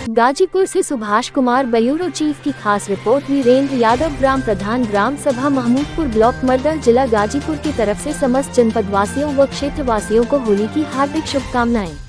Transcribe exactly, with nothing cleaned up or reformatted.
गाजीपुर से Subhash Kumar bureau chief की खास रिपोर्ट। वीरेंद्र यादव, ग्राम प्रधान, ग्राम सभा महमूदपुर ब्लॉक, मरदह, जिला गाजीपुर की तरफ से समस्त जनपदवासियों व क्षेत्रवासियों को होली की हार्दिक शुभकामनाएं।